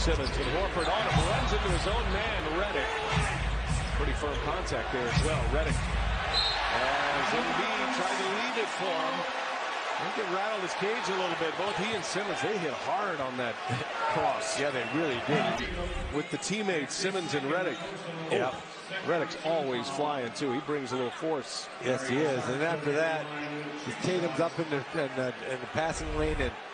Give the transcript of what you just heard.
Simmons and Horford on him, runs into his own man, Redick. Pretty firm contact there as well. Redick, as Embiid tried to leave it for him. He could rattle his cage a little bit. Both he and Simmons, they hit hard on that cross. Yeah, they really did. With the teammates, Simmons and Redick. Yeah. Oh, Redick's always flying, too. He brings a little force. Yes, he is. And after that, Tatum's up in the passing lane, and